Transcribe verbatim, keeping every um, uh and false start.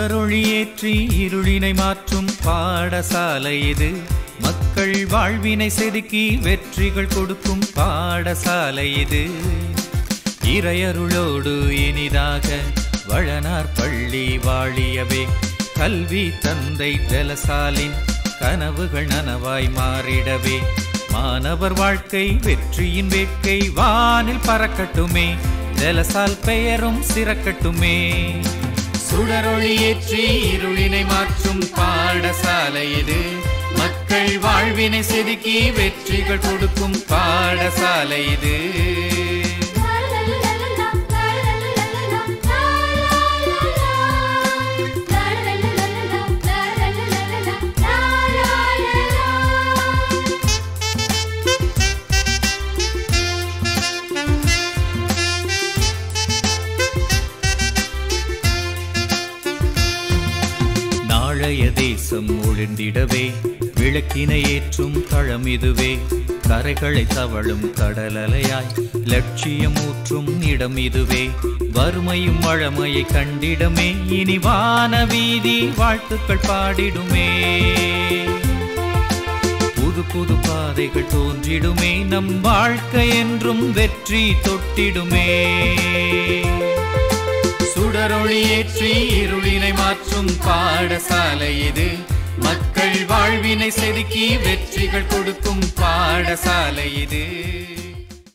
சுடரொளியேற்றி இருளினை மாற்றும் பாடசாலை இது. மக்கள் வாழ்வினை செதுக்கி வெற்றிகள் கொடுக்கும் பாடசாலை இது. இறையருளோடு இனிதாக வளனார் பள்ளி வாழியவே. கல்வி தந்தை ஜலசாலின் கனவுகள் நனவாய் மாறிடவே. மாணவர் வாழ்க்கை வெற்றியின் வேட்கை வானில் பறக்கட்டுமே. ஜலசால் பெயரும் சிறக்கட்டுமே. சுடரொளியேற்றி இருளினை மாற்றும் பாடசாலை இது. மக்கள் வாழ்வினை செதுக்கி வெற்றிகள் கொடுக்கும் பாடசாலை இது. நாளைய தேசம் ஒளிர்ந்திடவே விளக்கினை ஏற்றும் தளம் இதுவே. கரைகளை தவழும் கடலலையாய் லட்சியம் ஊற்றும் இடம் இதுவே. வறுமையும் வளமையை கண்டிடமே இனி வான வீதி வாழ்த்துக்கள் பாடிடுமே. புது புது பாதைகள் தோன்றிடுமே. நம் வாழ்க்கை என்றும் வெற்றி தொட்டிடுமே. சுடரொளியேற்றி இருளினை மாற்றும் பாடசாலை இது. மக்கள் வாழ்வினை செதுக்கி வெற்றிகள் கொடுக்கும் பாடசாலை இது.